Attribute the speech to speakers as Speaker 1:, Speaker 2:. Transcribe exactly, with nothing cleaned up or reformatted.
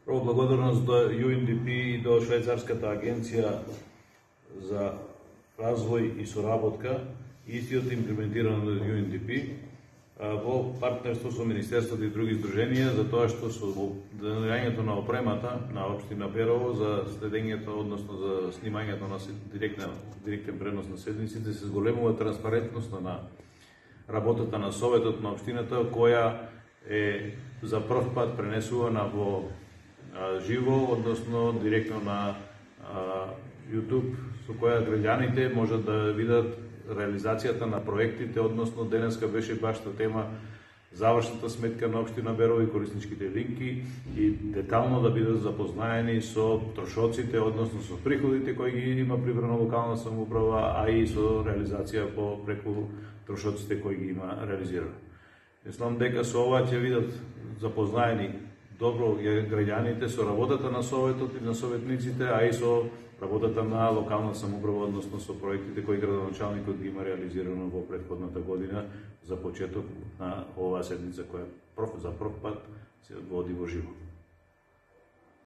Speaker 1: Прво благодарност до Ю Ен Ди Пи и до Швајцарската агенција за развој и соработка, истиот имплементиран од Ю Ен Ди Пи во партнерство со Министерството и други здруженија, за тоа што со донаѓањето на опремата на општина Берово за следењето, односно за снимањето на директен, директен пренос на седниците, се зголемува транспарентноста на работата на Советот на општината, која е за прв пат пренесувана во а, живо, односно директно на а, YouTube, со која граѓаните можат да видат реализацијата на проектите, односно денеска беше башта тема завршната сметка на општина Берово и корисничките линки и детално да бидат запознаени со трошоците, односно со приходите кои ги има прибрана локална самоуправа, а и со реализација по преку трошоците кои ги има реализирани. Мислам дека со ова ќе видат запознаени добро граѓаните со работата на Советот и на советниците, а и со работата на локална самоуправа, односно со проектите кои градоначалникот ги има реализирано во претходната година за почеток на оваа седница која за прв пат се води во живо.